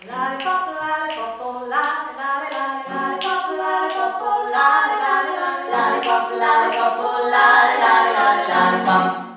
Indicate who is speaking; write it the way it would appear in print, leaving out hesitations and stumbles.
Speaker 1: Lollipop, lollipop, oh, lolly, lolly, lolly, lollipop, lollipop, oh, lolly, lolly, lolly, lollipop, lollipop, oh, lolly, lolly, lolly, lollipop.